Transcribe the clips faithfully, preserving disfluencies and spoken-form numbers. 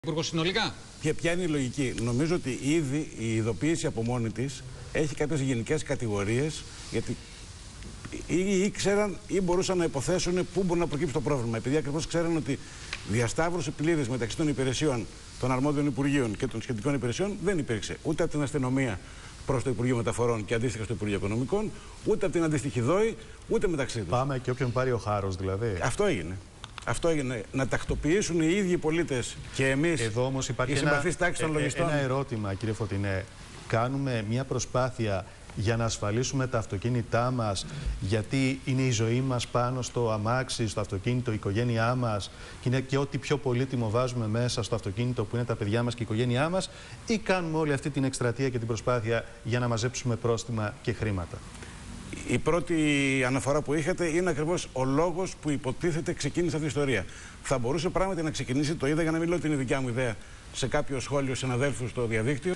Υπουργός συνολικά. Ποια, ποια είναι η λογική? Νομίζω ότι ήδη η ειδοποίηση από μόνη της έχει κάποιες γενικές κατηγορίες, γιατί ή ήξεραν ή μπορούσαν να υποθέσουν πού μπορεί να προκύψει το πρόβλημα. Επειδή ακριβώς ξέραν ότι διασταύρωση πλήρης μεταξύ των υπηρεσιών, των αρμόδιων υπουργείων και των σχετικών υπηρεσιών δεν υπήρξε ούτε από την αστυνομία προς το Υπουργείο Μεταφορών και αντίστοιχα στο Υπουργείο Οικονομικών, ούτε από την αντίστοιχη ΔΟΗ, ούτε μεταξύ τους. Πάμε και όποιον πάρει ο χάρος δηλαδή. Αυτό έγινε. Αυτό έγινε. Να τακτοποιήσουν οι ίδιοι οι πολίτες και εμείς. Εδώ όμως υπάρχει η συμπαθής τάξη των λογιστών. Ένα ερώτημα, κύριε Φωτεινέ. Κάνουμε μια προσπάθεια για να ασφαλίσουμε τα αυτοκίνητά μας, γιατί είναι η ζωή μας πάνω στο αμάξι, στο αυτοκίνητο, η οικογένειά μας, και είναι και ό,τι πιο πολύτιμο βάζουμε μέσα στο αυτοκίνητο που είναι τα παιδιά μας και η οικογένειά μας, ή κάνουμε όλη αυτή την εκστρατεία και την προσπάθεια για να μαζέψουμε πρόστιμα και χρήματα? Η πρώτη αναφορά που είχατε είναι ακριβώς ο λόγος που υποτίθεται ξεκίνησε αυτή η ιστορία. Θα μπορούσε πράγματι να ξεκινήσει, το είδα για να μην λέω την δικιά μου ιδέα, σε κάποιο σχόλιο συναδέλφου στο διαδίκτυο.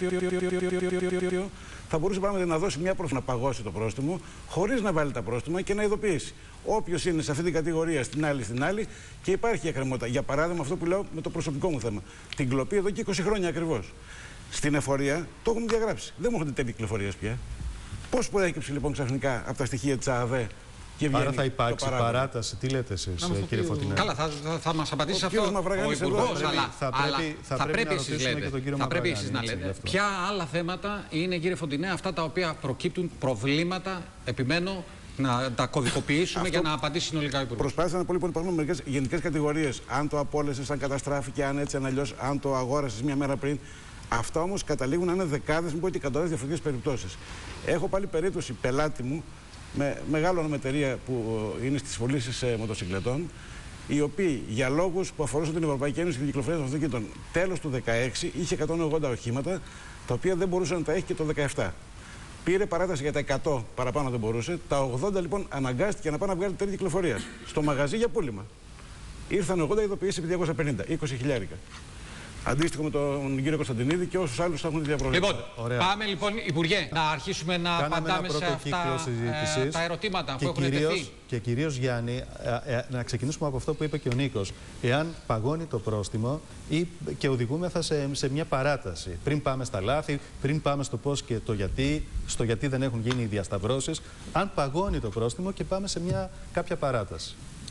Θα μπορούσε πράγματι να δώσει μια πρόθεση να παγώσει το πρόστιμο, χωρίς να βάλει τα πρόστιμα και να ειδοποιήσει. Όποιος είναι σε αυτή την κατηγορία, στην άλλη, στην άλλη, και υπάρχει εκκρεμότητα. Για παράδειγμα, αυτό που λέω με το προσωπικό μου θέμα. Την κλοπή εδώ και είκοσι χρόνια ακριβώς. Στην εφορία το έχουμε διαγράψει. Δεν μου έχουν τέλη κυκλοφορίας πια. Πώς προέκυψε λοιπόν ξαφνικά από τα στοιχεία της ΑΔΕ και βγαίνει? Άρα θα υπάρξει παράταση. Τι λέτε εσείς, κύριε Φωτεινέ? Καλά, θα, θα, θα μας απαντήσει αυτό ο Υπουργός, αλλά θα πρέπει, θα θα πρέπει εσείς, λέτε, θα πρέπει εσείς να λέτε. Ποια άλλα θέματα είναι, κύριε Φωτεινέ, αυτά τα οποία προκύπτουν προβλήματα, επιμένω, να τα κωδικοποιήσουμε αυτό, για να απαντήσει συνολικά ο Υπουργός? Προσπάθησα να πω λοιπόν, υπάρχουν μερικές γενικές κατηγορίες. Αν το απόλυσες, αν καταστράφηκε, αν έτσι, αν αλλιώς, αν το αγόρασες μια μέρα πριν. Αυτά όμως καταλήγουν να είναι δεκάδες, μην πω και εκατοντάδες διαφορετικές περιπτώσεις. Έχω πάλι περίπτωση πελάτη μου με μεγάλο όνομα εταιρεία που είναι στις πωλήσεις μοτοσυκλετών, οι οποίοι για λόγους που αφορούσαν την Ευρωπαϊκή Ένωση και την κυκλοφορία των αυτοκίνητων τέλος του δύο χιλιάδες δεκαέξι είχε εκατόν ογδόντα οχήματα, τα οποία δεν μπορούσε να τα έχει και το δύο χιλιάδες δεκαεπτά. Πήρε παράταση για τα εκατό, παραπάνω δεν μπορούσε. Τα ογδόντα λοιπόν αναγκάστηκε να πάει να βγάλει τέλη κυκλοφορίας στο μαγαζί για πούλημα. Ήρθαν ογδόντα ειδοποιήσεις επί διακόσια πενήντα, είκοσι χιλιάρικα. Αντίστοιχο με τον κύριο Κωνσταντινίδη και όσους άλλους έχουν τέτοια προβλήματα. Λοιπόν, ωραία. Πάμε λοιπόν, Υπουργέ, να αρχίσουμε να Κάναμε απαντάμε σε αυτά ε, τα ερωτήματα που έχουν τεθεί. Και κυρίως, Γιάννη, ε, ε, να ξεκινήσουμε από αυτό που είπε και ο Νίκος. Εάν παγώνει το πρόστιμο ή, και οδηγούμεθα σε, σε μια παράταση, πριν πάμε στα λάθη, πριν πάμε στο πώς και το γιατί, στο γιατί δεν έχουν γίνει οι διασταυρώσεις, αν παγώνει το πρόστιμο και πάμε σε μια κάποια παράταση.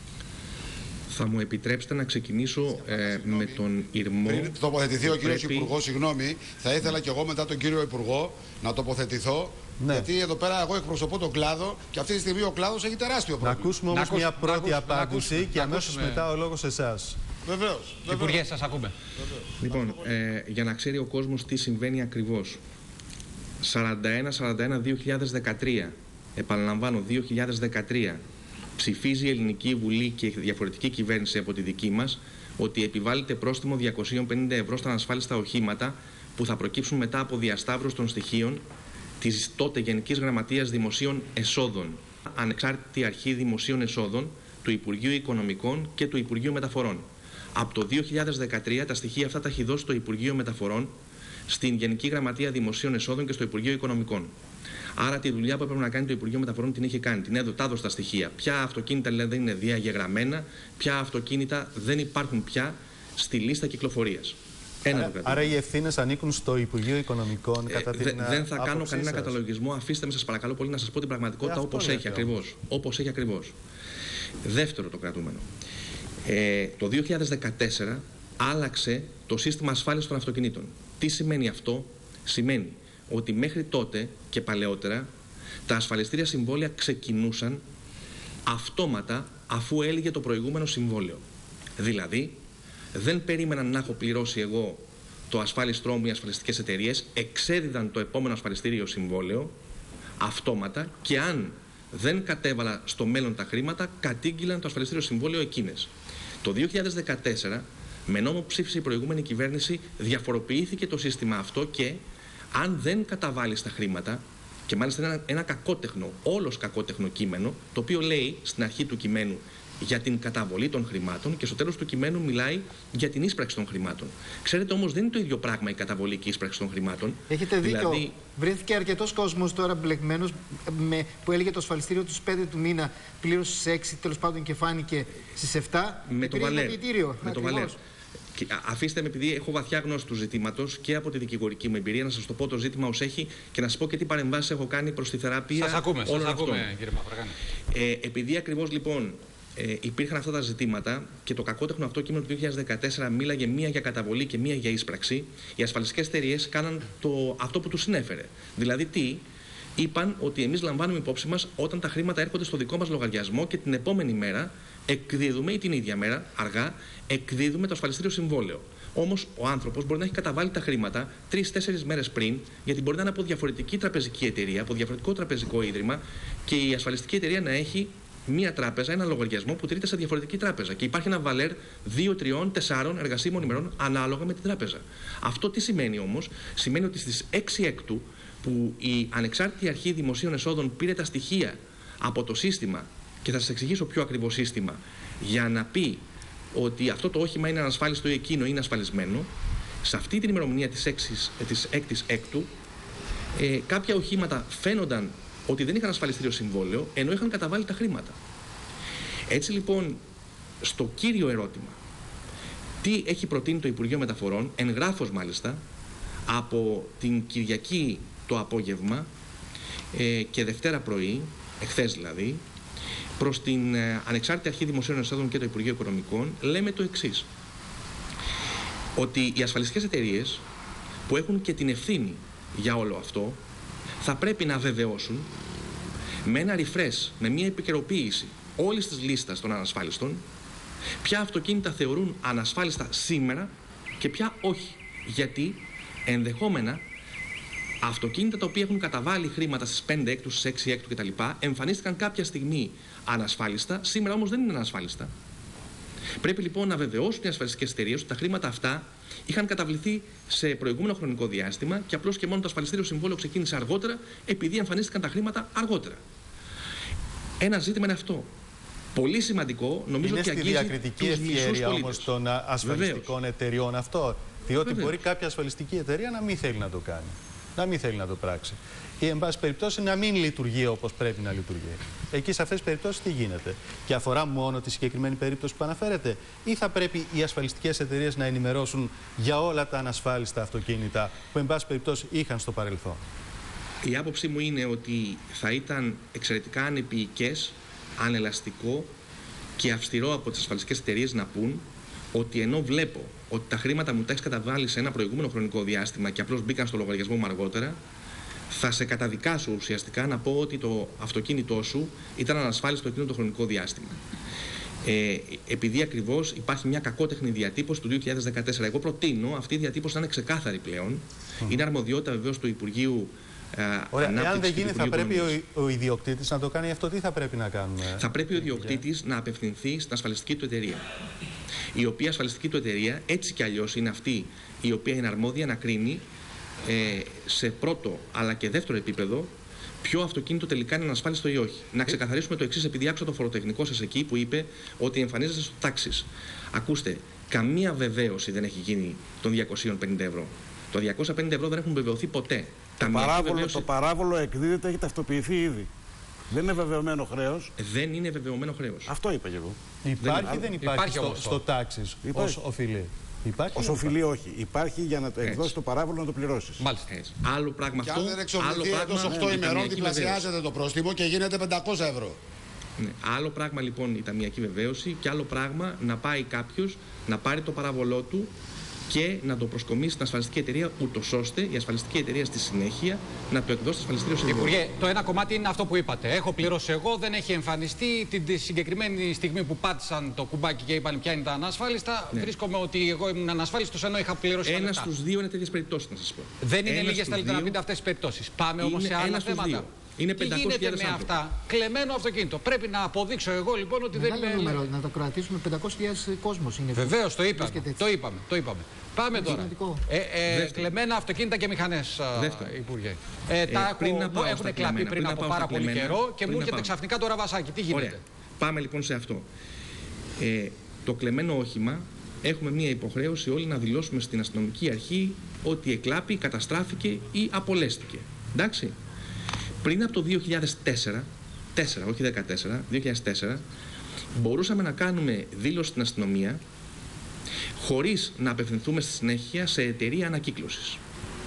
Θα μου επιτρέψετε να ξεκινήσω ε, με τον Ιρμό. Πριν τοποθετηθεί ο κύριος πρέπει... Υπουργός, συγγνώμη, θα ήθελα και εγώ μετά τον κύριο Υπουργό να τοποθετηθώ. Ναι. Γιατί εδώ πέρα εγώ εκπροσωπώ τον κλάδο και αυτή τη στιγμή ο κλάδος έχει τεράστιο πρόβλημα. Να ακούσουμε όμως μια πρώτη ακούσουμε, απάντηση ακούσουμε, και αμέσως μετά ο λόγος σε εσάς. Βεβαίως. Υπουργέ, σας ακούμε. Βεβαίως. Λοιπόν, ε, για να ξέρει ο κόσμος τι συμβαίνει ακριβώς. σαράντα ένα σαράντα ένα δύο χιλιάδες δεκατρία, επαναλαμβάνω δύο χιλιάδες δεκατρία, ψηφίζει η Ελληνική Βουλή και διαφορετική κυβέρνηση από τη δική μας ότι επιβάλλεται πρόστιμο διακόσια πενήντα ευρώ στα ανασφάλιστα οχήματα που θα προκύψουν μετά από διασταύρωση των στοιχείων της τότε Γενικής Γραμματείας Δημοσίων Εσόδων, ανεξάρτητη αρχή δημοσίων εσόδων του Υπουργείου Οικονομικών και του Υπουργείου Μεταφορών. Από το δύο χιλιάδες δεκατρία τα στοιχεία αυτά τα έχει δώσει το Υπουργείο Μεταφορών στην Γενική Γραμματεία Δημοσίων Εσόδων και στο Υπουργείο Οικονομικών. Άρα τη δουλειά που έπρεπε να κάνει το Υπουργείο Μεταφορών την είχε κάνει. Την έδωσε τα στοιχεία. Ποια αυτοκίνητα δηλαδή δεν είναι διαγεγραμμένα, ποια αυτοκίνητα δεν υπάρχουν πια στη λίστα κυκλοφορίας. Άρα, άρα οι ευθύνες ανήκουν στο Υπουργείο Οικονομικών κατά ε, την δε, Δεν θα κάνω κανένα σας. καταλογισμό. Αφήστε με, σας παρακαλώ πολύ, να σας πω την πραγματικότητα όπως έχει, ακριβώς, όπως έχει ακριβώς. Δεύτερο το κρατούμενο. Ε, το δύο χιλιάδες δεκατέσσερα άλλαξε το σύστημα ασφάλειας των αυτοκινήτων. Τι σημαίνει αυτό? Σημαίνει ότι μέχρι τότε και παλαιότερα τα ασφαλιστήρια συμβόλαια ξεκινούσαν αυτόματα αφού έλυγε το προηγούμενο συμβόλαιο. Δηλαδή, δεν περίμεναν να έχω πληρώσει εγώ το ασφάλιστρό μου οι ασφαλιστικές εταιρείες, εξέδιδαν το επόμενο ασφαλιστήριο συμβόλαιο αυτόματα και αν δεν κατέβαλα στο μέλλον τα χρήματα, κατήγγυλαν το ασφαλιστήριο συμβόλαιο εκείνες. Το δύο χιλιάδες δεκατέσσερα, με νόμο που ψήφισε η προηγούμενη κυβέρνηση, διαφοροποιήθηκε το σύστημα αυτό και αν δεν καταβάλεις τα χρήματα, και μάλιστα ένα, ένα κακότεχνο, όλος κακότεχνο κείμενο, το οποίο λέει στην αρχή του κειμένου για την καταβολή των χρημάτων και στο τέλος του κειμένου μιλάει για την ίσπραξη των χρημάτων. Ξέρετε όμως δεν είναι το ίδιο πράγμα η καταβολή και η ίσπραξη των χρημάτων. Έχετε δίκιο. Δηλαδή... Βρέθηκε αρκετός κόσμος τώρα μπλεγμένος που έλεγε το ασφαλιστήριο του πέντε του μήνα πλήρωσε στις έξι, τέλος πάντων και φάνηκε στις επτά. Με το Βαλέρ. Με το Βαλέρ. Αφήστε με, επειδή έχω βαθιά γνώση του ζητήματος και από τη δικηγορική μου εμπειρία, να σας το πω το ζήτημα ως έχει και να σας πω και τι παρεμβάσεις έχω κάνει προς τη θεραπεία. Σας ακούμε, όλων σας αυτών. ακούμε, κύριε Μαυρογάνη. Ε, επειδή ακριβώς λοιπόν ε, υπήρχαν αυτά τα ζητήματα και το κακότεχνο αυτό κείμενο του δύο χιλιάδες δεκατέσσερα μίλαγε μία για καταβολή και μία για ίσπραξη, οι ασφαλιστικές εταιρείες κάναν το, αυτό που τους συνέφερε. Δηλαδή τι? Είπαν ότι εμείς λαμβάνουμε υπόψη μας όταν τα χρήματα έρχονται στο δικό μας λογαριασμό και την επόμενη μέρα εκδίδουμε ή την ίδια μέρα, αργά, εκδίδουμε το ασφαλιστήριο συμβόλαιο. Όμως ο άνθρωπος μπορεί να έχει καταβάλει τα χρήματα τρεις-τέσσερις μέρες πριν, γιατί μπορεί να είναι από διαφορετική τραπεζική εταιρεία, από διαφορετικό τραπεζικό ίδρυμα και η ασφαλιστική εταιρεία να έχει μία τράπεζα, ένα λογαριασμό που τηρείται σε διαφορετική τράπεζα. Και υπάρχει ένα βαλέρ δύο, τριών, τεσσάρων εργασίμων ημερών ανάλογα με την τράπεζα. Αυτό τι σημαίνει όμως? Σημαίνει ότι στις έξι έκτου, που η Ανεξάρτητη Αρχή Δημοσίων Εσόδων πήρε τα στοιχεία από το σύστημα, και θα σας εξηγήσω πιο ακριβό σύστημα, για να πει ότι αυτό το όχημα είναι ανασφάλιστο ή εκείνο είναι ασφαλισμένο, σε αυτή την ημερομηνία της, της έκτης έκτου, ε, κάποια οχήματα φαίνονταν ότι δεν είχαν ασφαλιστήριο συμβόλαιο, ενώ είχαν καταβάλει τα χρήματα. Έτσι λοιπόν, στο κύριο ερώτημα, τι έχει προτείνει το Υπουργείο Μεταφορών, εγγράφος μάλιστα, από την Κυριακή το απόγευμα ε, και Δευτέρα πρωί, εχθές δηλαδή, προς την ε, Ανεξάρτητη Αρχή Δημοσίων Εσόδων και το Υπουργείο Οικονομικών, λέμε το εξής. Ότι οι ασφαλιστικές εταιρείες που έχουν και την ευθύνη για όλο αυτό θα πρέπει να βεβαιώσουν με ένα refresh, με μια επικαιροποίηση όλης της λίστας των ανασφάλιστων, ποια αυτοκίνητα θεωρούν ανασφάλιστα σήμερα και ποια όχι. Γιατί ενδεχόμενα αυτοκίνητα τα οποία έχουν καταβάλει χρήματα στις πέντε έκτου, στις έξι έκτου κτλ. Εμφανίστηκαν κάποια στιγμή ανασφάλιστα, σήμερα όμως δεν είναι ανασφάλιστα. Πρέπει λοιπόν να βεβαιώσουν οι ασφαλιστικές εταιρείες ότι τα χρήματα αυτά είχαν καταβληθεί σε προηγούμενο χρονικό διάστημα και απλώς και μόνο το ασφαλιστήριο συμβόλαιο ξεκίνησε αργότερα επειδή εμφανίστηκαν τα χρήματα αργότερα. Ένα ζήτημα είναι αυτό. Πολύ σημαντικό, νομίζω είναι ότι αγγίζει στη διακριτική ευχέρεια όμως των ασφαλιστικών Βεβαίως. εταιριών αυτό. Διότι Βεβαίως. μπορεί κάποια ασφαλιστική εταιρεία να μην θέλει να το κάνει, να μην θέλει να το πράξει. Ή, εν πάση περιπτώσει, να μην λειτουργεί όπως πρέπει να λειτουργεί. Εκεί, σε αυτές τις περιπτώσεις, τι γίνεται? Και αφορά μόνο τη συγκεκριμένη περίπτωση που αναφέρεται, ή θα πρέπει οι ασφαλιστικές εταιρείες να ενημερώσουν για όλα τα ανασφάλιστα αυτοκίνητα που, εν πάση περιπτώσει, είχαν στο παρελθόν? Η άποψή μου είναι ότι θα ήταν εξαιρετικά ανεπιεικές, ανελαστικό και αυστηρό από τις ασφαλιστικές εταιρείες να πούν ότι ενώ βλέπω ότι τα χρήματα μου τα έχεις καταβάλει σε ένα προηγούμενο χρονικό διάστημα και απλώς μπήκαν στο λογαριασμό μου αργότερα, θα σε καταδικάσω ουσιαστικά να πω ότι το αυτοκίνητό σου ήταν ανασφάλιστο εκείνο το χρονικό διάστημα. Ε, επειδή ακριβώς υπάρχει μια κακότεχνη διατύπωση του δύο χιλιάδες δεκατέσσερα. Εγώ προτείνω αυτή η διατύπωση να είναι ξεκάθαρη πλέον. Mm. Είναι αρμοδιότητα βεβαίως του Υπουργείου. Ωραία, εάν δεν γίνει, θα πρέπει ο, ο ιδιοκτήτης να το κάνει αυτό, τι θα πρέπει να κάνουμε? Θα πρέπει ο ιδιοκτήτης να απευθυνθεί στην ασφαλιστική του εταιρεία. Η οποία ασφαλιστική του εταιρεία, έτσι κι αλλιώς, είναι αυτή η οποία είναι αρμόδια να κρίνει ε, σε πρώτο αλλά και δεύτερο επίπεδο ποιο αυτοκίνητο τελικά είναι ανασφάλιστο ή όχι. Να ξεκαθαρίσουμε το εξής, επειδή άκουσα το φοροτεχνικό σας εκεί που είπε ότι εμφανίζεται στο τάξης. Ακούστε, καμία βεβαίωση δεν έχει γίνει των διακοσίων πενήντα ευρώ. Το διακόσια πενήντα ευρώ δεν έχουν βεβαιωθεί ποτέ. Το παράβολο, βεβαίωση... το παράβολο εκδίδεται, έχει ταυτοποιηθεί ήδη. Δεν είναι βεβαιωμένο χρέος. Δεν είναι βεβαιωμένο χρέος. Αυτό είπα και εγώ. Υπάρχει ή δεν υπάρχει, υπάρχει στο, στο τάξης ως οφειλή? Ως οφειλή όχι. Υπάρχει για να το εκδώσει το παράβολο να το πληρώσεις. Μάλιστα. Έτσι. Άλλο πράγμα αυτό. Και αν δεν εξοφληθεί εντός οκτώ ημερών, διπλασιάζεται το πρόστιμο και γίνεται πεντακόσια ευρώ. Ναι. Άλλο πράγμα λοιπόν η ταμιακή βεβαίωση και άλλο πράγμα να πάει κάποιος να πάρει το παράβολό του και να το προσκομίσει στην ασφαλιστική εταιρεία, ούτως ώστε η ασφαλιστική εταιρεία στη συνέχεια να το εκδώσει στο ασφαλιστήριο συμβόλαιο. Υπουργέ, το ένα κομμάτι είναι αυτό που είπατε. Έχω πληρώσει εγώ, δεν έχει εμφανιστεί. Την συγκεκριμένη στιγμή που πάτησαν το κουμπάκι και είπαν ποια είναι τα ανασφάλιστα, ναι. βρίσκομαι ότι εγώ ήμουν ανασφάλιστος ενώ είχα πληρώσει. Ένα στους δύο είναι τέτοιες περιπτώσεις, να σας πω. Δεν είναι λίγες, θέλετε να πείτε, αυτές τις περιπτώσεις. Πάμε όμως σε άλλα θέματα. Είναι τι γίνεται με αυτά? Κλεμμένο αυτοκίνητο. Πρέπει να αποδείξω εγώ λοιπόν ότι Μεγάλο δεν είναι. Νούμερο, να το κρατήσουμε, πεντακόσιες χιλιάδες κόσμος είναι. Βεβαίως, το είπαμε. Το είπαμε, το είπαμε. Πάμε τώρα. Ε, ε, κλεμμένα αυτοκίνητα και μηχανές, Υπουργέ. Ε, ε, τα πριν έχω, έχουν κλαπεί πριν, πριν από πάρα πολύ καιρό και μου έρχεται ξαφνικά το ραβασάκι. Τι γίνεται? Ωραία. Πάμε λοιπόν σε αυτό. Ε, το κλεμμένο όχημα, έχουμε μία υποχρέωση όλοι να δηλώσουμε στην αστυνομική αρχή ότι εκλάπη, καταστράφηκε ή απολέστηκε. Εντάξει. Πριν από το δύο χιλιάδες τέσσερα, τέσσερα, όχι δεκατέσσερα, δύο χιλιάδες τέσσερα, μπορούσαμε να κάνουμε δήλωση στην αστυνομία χωρίς να απευθυνθούμε στη συνέχεια σε εταιρεία ανακύκλωσης.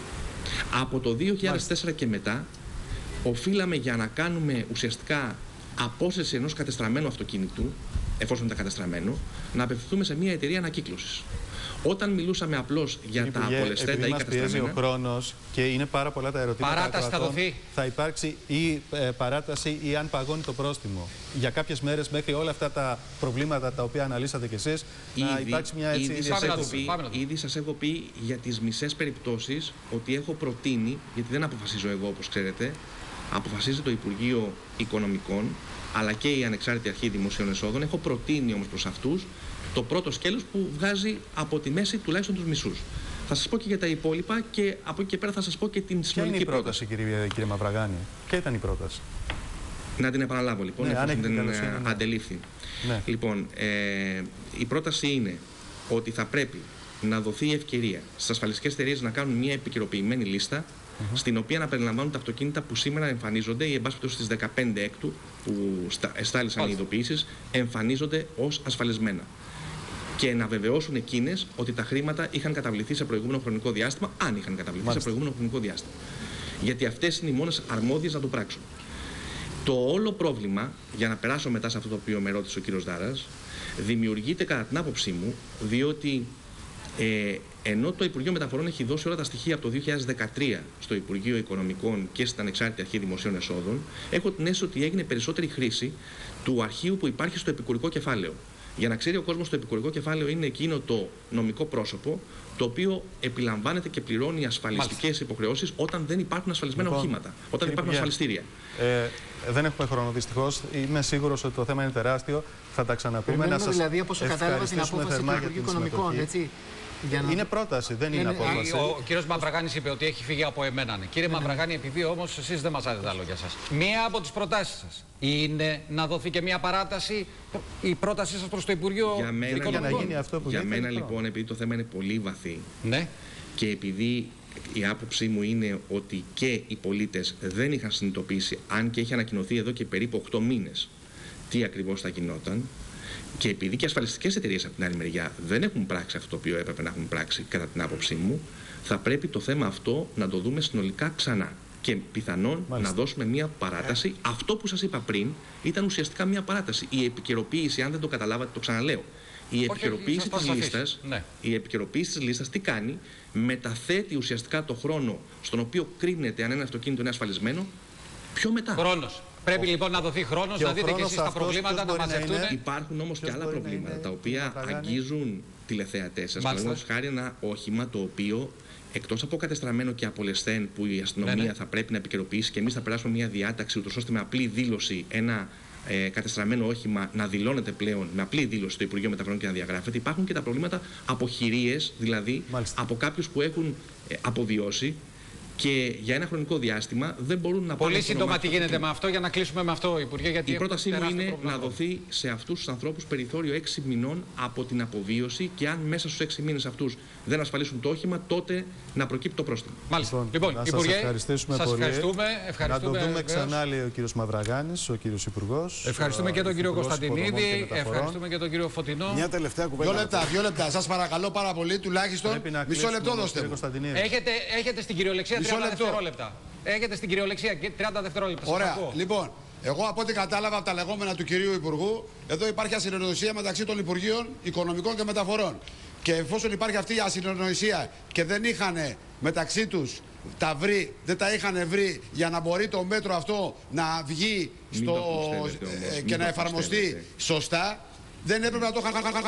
Από το δύο χιλιάδες τέσσερα και μετά, οφείλαμε για να κάνουμε ουσιαστικά απόσυρση ενός κατεστραμμένου αυτοκίνητου, εφόσον ήταν κατεστραμμένο, να απευθυνθούμε σε μια εταιρεία ανακύκλωσης. Όταν μιλούσαμε απλώς για Υπουργέ, τα απολεσθέντα ή κατεστραμμένα. Πιέζει ο χρόνος και είναι πάρα πολλά τα ερωτήματα. Παράταση θα δοθεί. Θα υπάρξει ή ε, παράταση ή αν παγώνει το πρόστιμο. Για κάποιες μέρες μέχρι όλα αυτά τα προβλήματα τα οποία αναλύσατε κι εσείς, ήδη, να υπάρξει μια έτσι ήδη σας, έχω πει, ήδη σας έχω πει για τις μισές περιπτώσεις ότι έχω προτείνει, γιατί δεν αποφασίζω εγώ όπως ξέρετε, αποφασίζει το Υπουργείο Οικονομικών, αλλά και η Ανεξάρτητη Αρχή Δημοσίων Εσόδων. Έχω προτείνει όμως προς αυτούς το πρώτο σκέλος που βγάζει από τη μέση τουλάχιστον τους μισούς. Θα σας πω και για τα υπόλοιπα και από εκεί και πέρα θα σας πω και την συνολική πρόταση. Ποια είναι η πρόταση, κύριε, κύριε Μαυραγάνη? Ποια ήταν η πρόταση? Να την επαναλάβω λοιπόν, ναι, εφόσον την ναι. αντελήφθη. Ναι. Λοιπόν, ε, η πρόταση είναι ότι θα πρέπει να δοθεί η ευκαιρία στις ασφαλιστικές εταιρείες να κάνουν μια επικαιροποιημένη λίστα, mm-hmm. στην οποία να περιλαμβάνουν τα αυτοκίνητα που σήμερα εμφανίζονται ή εν πάση περιπτώσει στις δεκαπέντε έκτου που εστάλησαν οι ειδοποιήσεις, εμφανίζονται ως ασφαλισμένα. Και να βεβαιώσουν εκείνες ότι τα χρήματα είχαν καταβληθεί σε προηγούμενο χρονικό διάστημα, αν είχαν καταβληθεί Μάλιστα. σε προηγούμενο χρονικό διάστημα. Γιατί αυτές είναι οι μόνες αρμόδιες να το πράξουν. Το όλο πρόβλημα, για να περάσω μετά σε αυτό το οποίο με ρώτησε ο κύριος Δάρας, δημιουργείται κατά την άποψή μου, διότι ε, ενώ το Υπουργείο Μεταφορών έχει δώσει όλα τα στοιχεία από το δύο χιλιάδες δεκατρία στο Υπουργείο Οικονομικών και στην Ανεξάρτητη Αρχή Δημοσίων Εσόδων, έχω την αίσθηση ότι έγινε περισσότερη χρήση του αρχείου που υπάρχει στο επικουρικό κεφάλαιο. Για να ξέρει ο κόσμος, το επικουρικό κεφάλαιο είναι εκείνο το νομικό πρόσωπο το οποίο επιλαμβάνεται και πληρώνει ασφαλιστικές υποχρεώσεις όταν δεν υπάρχουν ασφαλισμένα λοιπόν, οχήματα, όταν υπάρχουν ασφαλιστήρια. Ε, δεν έχουμε χρόνο δυστυχώς. Είμαι σίγουρος ότι το θέμα είναι τεράστιο. Θα τα ξαναπούμε. Να σας δηλαδή, όπως κατάλαβα την απόφαση του Υπουργείου Οικονομικών, έτσι. Για να... Είναι πρόταση, δεν είναι, είναι απόφαση. Ο κύριος Μαυραγάνης είπε ότι έχει φύγει από εμένα. Ναι. Κύριε ναι, Μαυραγάνη, επειδή όμως εσείς δεν μασάτε τα λόγια σας, μία από τις προτάσεις σας είναι να δοθεί και μία παράταση, η πρότασή σας προς το Υπουργείο για μένα, Οικονομικών. Για να γίνει αυτό που για μένα λοιπόν, επειδή το θέμα είναι πολύ βαθύ ναι. και επειδή η άποψή μου είναι ότι και οι πολίτες δεν είχαν συνειδητοποιήσει, αν και έχει ανακοινωθεί εδώ και περίπου οκτώ μήνες, τι ακριβώς θα γινόταν. Και επειδή και ασφαλιστικές εταιρείες από την άλλη μεριά δεν έχουν πράξει αυτό το οποίο έπρεπε να έχουν πράξει, κατά την άποψή μου, θα πρέπει το θέμα αυτό να το δούμε συνολικά ξανά. Και πιθανόν Μάλιστα. να δώσουμε μια παράταση. Yeah. Αυτό που σας είπα πριν ήταν ουσιαστικά μια παράταση. Η επικαιροποίηση, αν δεν το καταλάβατε, το ξαναλέω. Η επικαιροποίηση της λίστας, ναι. η επικαιροποίηση της λίστας τι κάνει? Μεταθέτει ουσιαστικά το χρόνο στον οποίο κρίνεται αν ένα αυτοκίνητο είναι ασφαλισμένο πιο μετά. Χρόνος. Πρέπει ο... λοιπόν να δοθεί χρόνος, και να δείτε και εσείς τα προβλήματα, να μαζευτούν. Υπάρχουν όμως και άλλα προβλήματα τα οποία αγγίζουν τηλεθεατές σας. Παραδείγματος χάρη ένα όχημα το οποίο εκτός από κατεστραμμένο και απολεσθέν που η αστυνομία ναι, ναι. θα πρέπει να επικαιροποιήσει και εμείς θα περάσουμε μια διάταξη ούτως ώστε με απλή δήλωση ένα ε, κατεστραμμένο όχημα να δηλώνεται πλέον με απλή δήλωση στο Υπουργείο Μεταφορών και να διαγράφεται. Υπάρχουν και τα προβλήματα αποχειρίες, δηλαδή Μάλιστα. από κάποιους που έχουν ε, αποβιώσει και για ένα χρονικό διάστημα δεν μπορούν να Πολύ σύντομα τι γίνεται με αυτό, για να κλείσουμε με αυτό, Υπουργέ. Γιατί η πρότασή μου είναι να δοθεί σε αυτούς τους ανθρώπους περιθώριο έξι μηνών από την αποβίωση και αν μέσα στους έξι μήνες αυτούς δεν ασφαλίσουν το όχημα, τότε να προκύπτει το πρόστιμο. Μάλιστα. Λοιπόν, να Υπουργέ, σας ευχαριστήσουμε σας πολύ. Ευχαριστούμε, ευχαριστούμε. Να το δούμε ξανά, λέει ο κύριος Μαυραγάνης, ο κύριος Υπουργός. Ευχαριστούμε και τον κύριο Κωνσταντινίδη, ευχαριστούμε και τον κύριο Φωτεινό. Μια τελευταία κουβέντα. Δύο λεπτά, δύο λεπτά. Σας παρακαλώ πάρα πολύ, τουλάχιστον μισό λεπτό δώστε μου. Έχετε στην κυριολεξία τριάντα δευτερόλεπτα. Έχετε στην κυριολεξία τριάντα δευτερόλεπτα. Ωραία. Λοιπόν, εγώ από ό,τι κατάλαβα από τα λεγόμενα του κυρίου Υπουργού, εδώ υπάρχει ασυνεννοησία μεταξύ των Υπουργείων Οικονομικών και Μεταφορών. Και εφόσον υπάρχει αυτή η ασυνεννοησία και δεν είχαν μεταξύ τους τα βρει, δεν τα είχαν βρει για να μπορεί το μέτρο αυτό να βγει στο... ε, και να εφαρμοστεί σωστά, δεν έπρεπε να το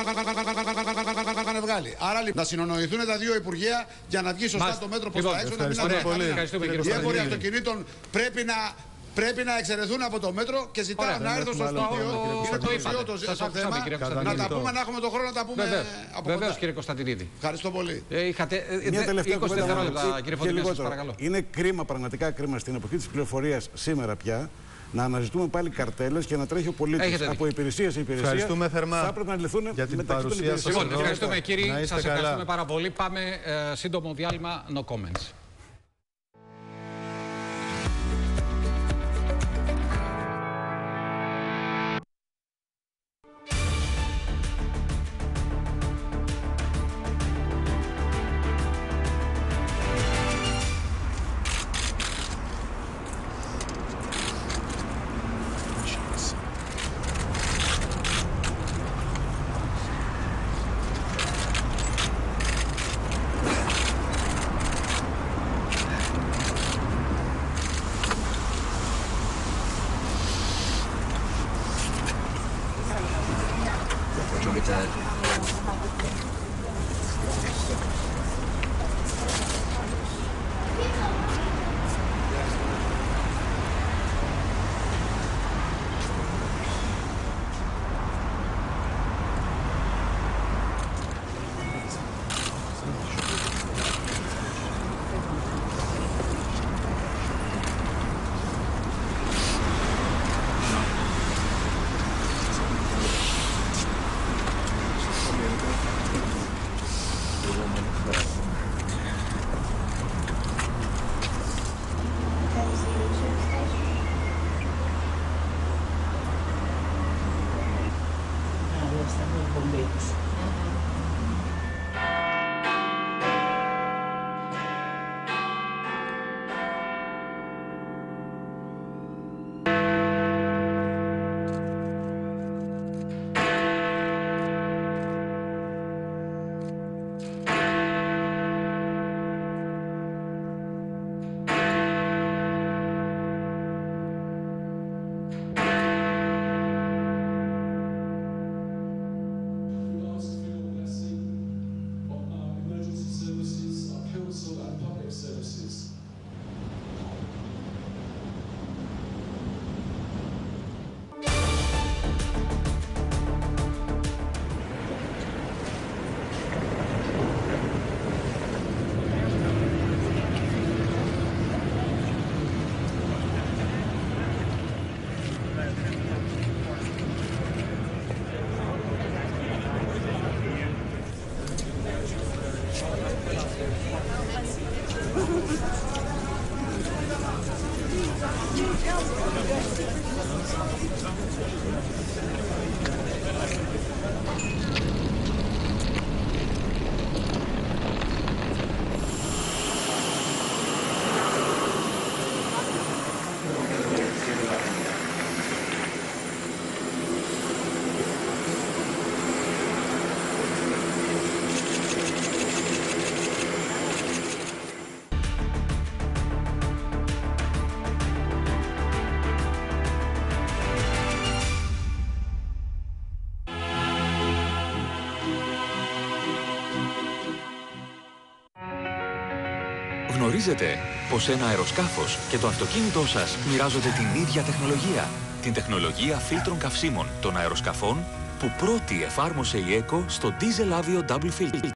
είχαν βγάλει. Άρα λοιπόν να συνονοηθούν τα δύο Υπουργεία για να βγει σωστά το μέτρο προς τα έξω. Οι έμποροι αυτοκινήτων πρέπει να... Πρέπει να εξαιρεθούν από το μέτρο και ζητάω να έρθω στο στούντιο. Είναι το υψηλό το θέμα. Να τα πούμε, να έχουμε τον χρόνο να τα πούμε από κοντά. Βεβαίως, κύριε Κωνσταντινίδη. Ευχαριστώ πολύ. Είχατε μια τελευταία είκοσι δευτερόλεπτα, κύριε Φωτεινό, σας παρακαλώ. Είναι κρίμα, πραγματικά κρίμα στην εποχή της πληροφορίας σήμερα πια να αναζητούμε πάλι καρτέλες και να τρέχει ο πολίτης από υπηρεσία σε υπηρεσία. Ευχαριστούμε θερμά. Θα έπρεπε να λυθούν για την παρουσία σας. Λοιπόν, ευχαριστούμε κύριοι, σας ευχαριστούμε πάρα πολύ. Πάμε σύντομο διάλειμμα, no comments. Γνωρίζετε πως ένα αεροσκάφος και το αυτοκίνητό σας μοιράζονται την ίδια τεχνολογία. Την τεχνολογία φίλτρων καυσίμων των αεροσκαφών που πρώτη εφάρμοσε η ΕΚΟ στο Diesel Avio Double Filter.